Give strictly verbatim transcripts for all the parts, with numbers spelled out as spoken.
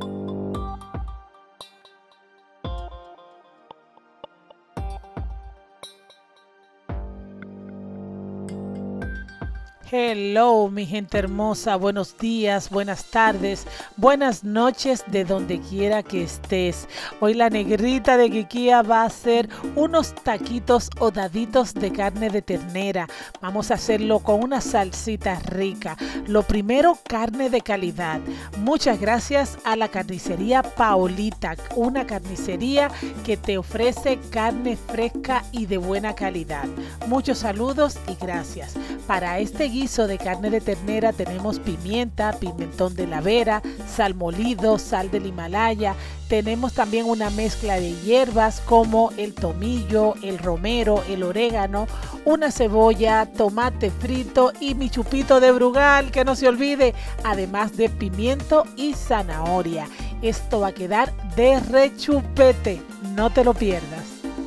Hello, mi gente hermosa, buenos días, buenas tardes, buenas noches de donde quiera que estés. Hoy la negrita de Quiquía va a hacer unos taquitos o daditos de carne de ternera. Vamos a hacerlo con una salsita rica. Lo primero, carne de calidad. Muchas gracias a la carnicería Paolita, una carnicería que te ofrece carne fresca y de buena calidad. Muchos saludos y gracias. Para este guiso de carne de ternera tenemos pimienta, pimentón de la Vera, sal molido, sal del Himalaya. Tenemos también una mezcla de hierbas como el tomillo, el romero, el orégano, una cebolla, tomate frito y mi chupito de Brugal, que no se olvide, además de pimiento y zanahoria. Esto va a quedar de rechupete, no te lo pierdas.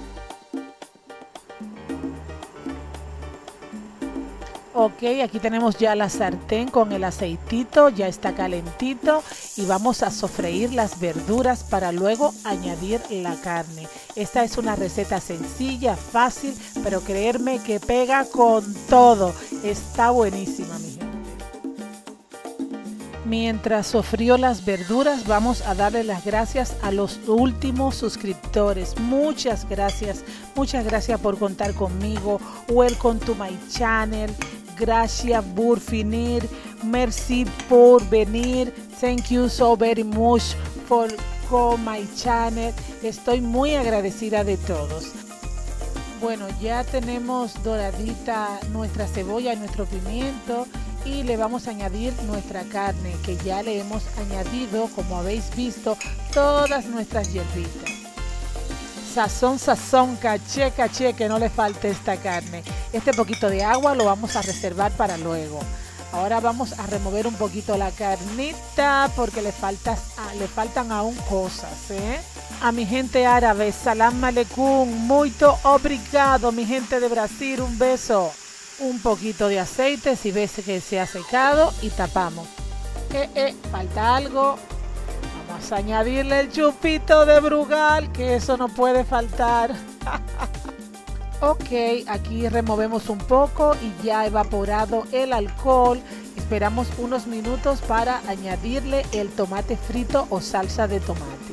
Ok, aquí tenemos ya la sartén con el aceitito, ya está calentito y vamos a sofreír las verduras para luego añadir la carne. Esta es una receta sencilla, fácil, pero creerme que pega con todo. Está buenísima, mi gente. Mientras sofrío las verduras, vamos a darle las gracias a los últimos suscriptores. Muchas gracias, muchas gracias por contar conmigo. Welcome to my channel. Gracias por venir, merci por venir, thank you so very much for come my channel. Estoy muy agradecida de todos. Bueno, ya tenemos doradita nuestra cebolla y nuestro pimiento y le vamos a añadir nuestra carne, que ya le hemos añadido, como habéis visto, todas nuestras hierbitas. Sazón, sazón, caché, caché, que no le falte esta carne. Este poquito de agua lo vamos a reservar para luego. Ahora vamos a remover un poquito la carnita porque le, falta, le faltan aún cosas, ¿eh? A mi gente árabe, salam aleikum, muito obrigado, mi gente de Brasil, un beso. Un poquito de aceite si ves que se ha secado y tapamos. Eh, eh, falta algo. Vamos a añadirle el chupito de Brugal, que eso no puede faltar. Ok, aquí removemos un poco y ya ha evaporado el alcohol. Esperamos unos minutos para añadirle el tomate frito o salsa de tomate.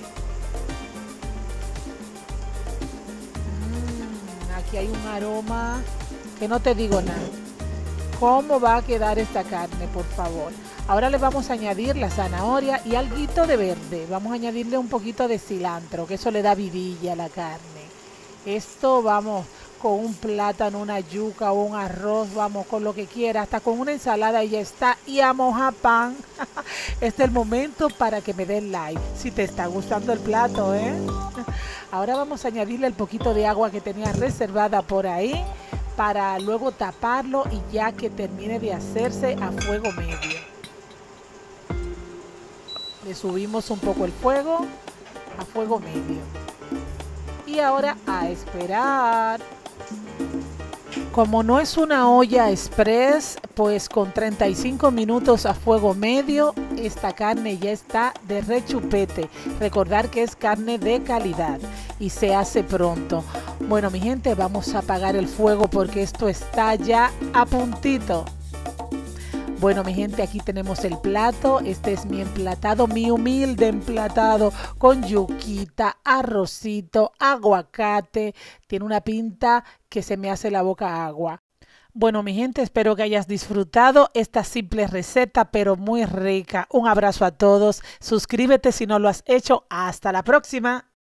Mm, aquí hay un aroma que no te digo nada. ¿Cómo va a quedar esta carne, por favor? Ahora le vamos a añadir la zanahoria y alguito de verde. Vamos a añadirle un poquito de cilantro, que eso le da vidilla a la carne. Esto vamos con un plátano, una yuca o un arroz, vamos con lo que quiera, hasta con una ensalada y ya está. Y a mojar pan. Este es el momento para que me den like, si te está gustando el plato, ¿eh? Ahora vamos a añadirle el poquito de agua que tenía reservada por ahí, para luego taparlo y ya que termine de hacerse a fuego medio. Le subimos un poco el fuego a fuego medio. Y ahora a esperar. Como no es una olla express, pues con treinta y cinco minutos a fuego medio, esta carne ya está de rechupete. Recordar que es carne de calidad y se hace pronto. Bueno, mi gente, vamos a apagar el fuego porque esto está ya a puntito. Bueno, mi gente, aquí tenemos el plato. Este es mi emplatado, mi humilde emplatado con yuquita, arrocito, aguacate. Tiene una pinta que se me hace la boca agua. Bueno, mi gente, espero que hayas disfrutado esta simple receta, pero muy rica. Un abrazo a todos. Suscríbete si no lo has hecho. Hasta la próxima.